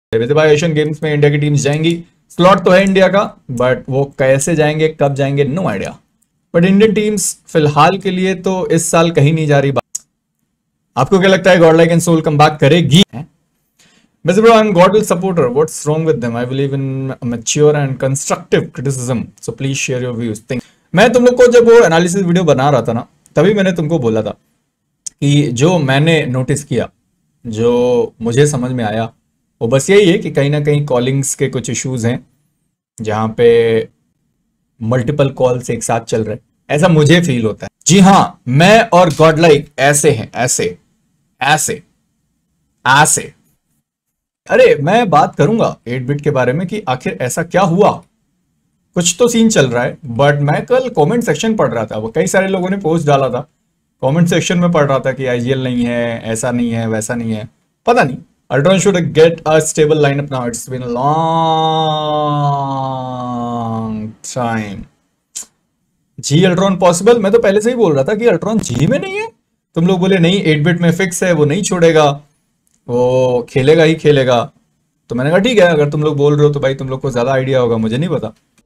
वैसे भाई Asian games में इंडिया की टीम्स जाएंगी, स्लॉट तो है इंडिया का, बट वो कैसे जाएंगे कब जाएंगे no idea. But Indian teams फिलहाल के लिए तो इस साल कहीं नहीं जा रही। आपको क्या लगता है Godlike and Soul come back करेगी? Mr. Bro, I'm Godwill supporter. What's wrong with them? I believe in mature and constructive criticism. So please share your views. मैं तुम लोग को जब वो एनालिसिस वीडियो बना रहा था ना, तभी मैंने तुमको बोला था कि जो मैंने नोटिस किया, जो मुझे समझ में आया, वो बस यही है कि कहीं ना कहीं कॉलिंग्स के कुछ इश्यूज हैं जहाँ पे मल्टीपल कॉल्स एक साथ चल रहे हैं, ऐसा मुझे फील होता है। जी हाँ, मैं और गॉड लाइक ऐसे हैं, ऐसे ऐसे ऐसे। अरे मैं बात करूंगा 8 बिट के बारे में कि आखिर ऐसा क्या हुआ, कुछ तो सीन चल रहा है। बट मैं कल कमेंट सेक्शन पढ़ रहा था, वो कई सारे लोगों ने पोस्ट डाला था, कमेंट सेक्शन में पढ़ रहा था कि आईजीएल नहीं है, ऐसा नहीं है, वैसा नहीं है, पता नहीं। Ultron should get a stable lineup now, it's been a long time. जी अल्ट्रॉन पॉसिबल, मैं तो पहले से ही बोल रहा था कि अल्ट्रॉन जी में नहीं है। तुम लोग बोले नहीं 8 बिट में फिक्स है, वो नहीं छोड़ेगा, वो खेलेगा ही खेलेगा। तो मैंने कहा ठीक है, अगर तुम लोग बोल रहे हो तो भाई तुम लोग को ज्यादा आइडिया होगा, मुझे नहीं पता।